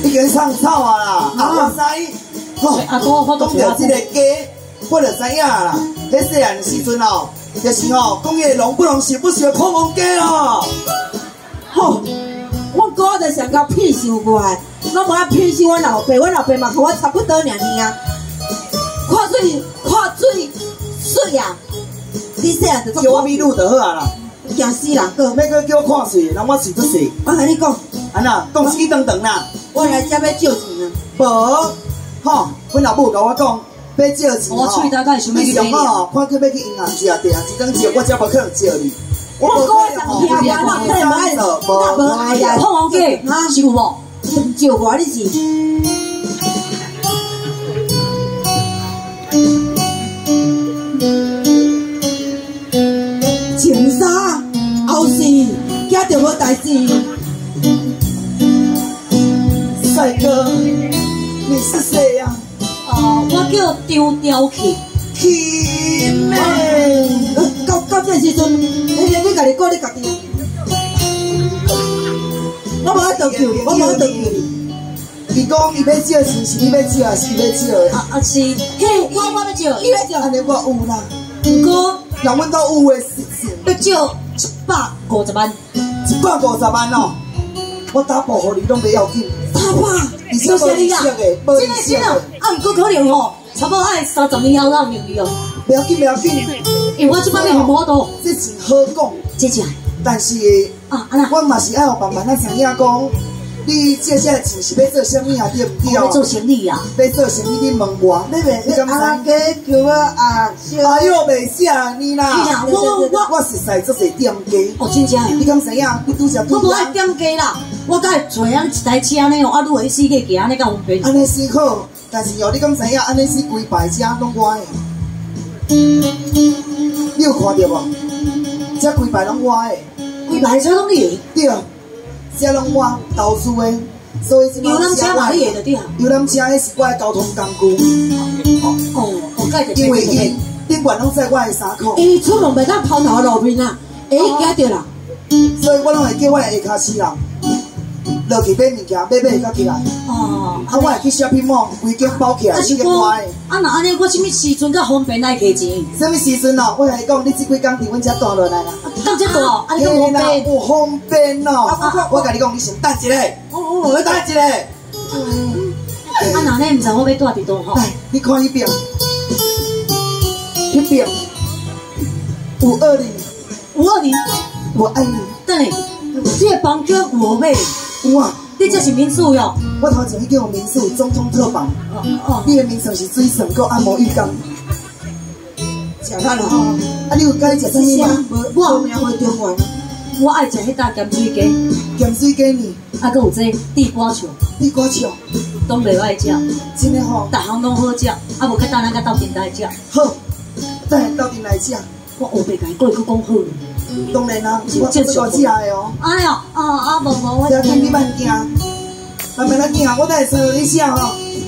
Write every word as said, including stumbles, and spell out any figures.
你给唱草啊啦！啊，我知，吼， 阿哥，我讲到这个鸡，我就知影啦。迄细汉时阵哦，就是哦，讲迄龙不龙，是不是碰碰鸡哦？ 吼，我哥就上到屁想过来，我无爱屁想我老爸，我老爸嘛和我差不多尔尔啊。看水，看水，水啊！你细汉就叫我米露就好啊啦。 惊死人个！ 要搁叫我看水，人我水都水。 我甲你讲， 安那讲一长长啦。 我来这要借钱啊。 无，吼，阮老母甲我讲。要借钱吼，你上好看去要去银行借地啊，一张借我才无可能借你。 我无可能吼，我哪可能爱做？无哎呀， 碰王哥，啊，是有无？ 借我你是？穿衫后事，惊着无代志。 帅哥，你是谁呀？ 哦，我叫张雕去。 去咩？ 到到这时阵，你你家己讲你家己。我无爱倒叫你，我无爱倒叫你。 伊讲伊要借钱，是你要借还是伊要借的？ 啊啊是，嘿，我我要借， 伊要借， 安尼我有啦。 不过， 人阮都有诶事情。 要借一百五十万。 一百五十万哦，我打包互你拢袂要紧。 打包。 而且无利息的，无利息的。 啊，毋过可能吼，差不多爱三十年后才有用伊哦。 不要紧，不要紧。 因为我即摆要无多， 这钱好讲， 这只。 但是啊，安那， 我嘛是爱有办法仔知影讲，你借这钱是要做啥物啊？对不对？ 要做生意啊。 要做生意，你问我， 你袂你阿家叫我啊？ 哎呦，袂写你啦！ 我我我实在做侪点鸡。 哦，真正诶。 你讲怎样？你拄则我无爱点鸡啦。我甲伊做啊一台车呢哦，啊，愈会死个行安尼较方便。 安尼是好，但是哦，你敢知影？安尼是规排车拢我的，你有看到无？这规排拢我的， 规排车拢你的。 对，这拢我投资的，所以即摆游览车嘛你的就对啊。 游览车迄是我的交通工具。 哦哦，我介就因为伊顶管拢在我的衫裤。 伊出门袂当抛头路面啊，会惊着啦。 所以我拢会叫我的下骹齿人。落去买物件，买买甲起来。 哦， 啊，我会去 shopping mall，规间包起来，一间我的。 啊，那安尼，我什么时阵较方便来摕钱？ 什么时阵哦？我来讲，你这几工伫阮遮住落来啦。 到这大，啊，你讲方便？ 有方便哦。我甲你讲，你先等一下。我我等一下。 嗯。啊，那呢？唔知我要住伫倒吼？ 来，你看迄边，迄边五二零， 五二零， 我爱你。 等下，这个房间有买。 有啊， 你这是民宿哟？ 我头前去叫民宿总统特房。 哦哦。 你的名称是水神，搁按摩浴缸。 食饭了吼。 啊，你有介食啥物吗？ 无，我名回中原。 我爱食迄搭咸水鸡。 咸水鸡呢？ 啊，搁有这地瓜球。 地瓜球。 拢袂歹食。 真诶吼。 逐项拢好食，啊无较等咱甲斗阵来食。 好，等下斗阵来食。 我后壁甲伊过去讲好。 当然啦，我这个食的哦。 哎哟，啊啊无无，我不要紧，你慢惊，慢慢来惊，我等下找你写吼。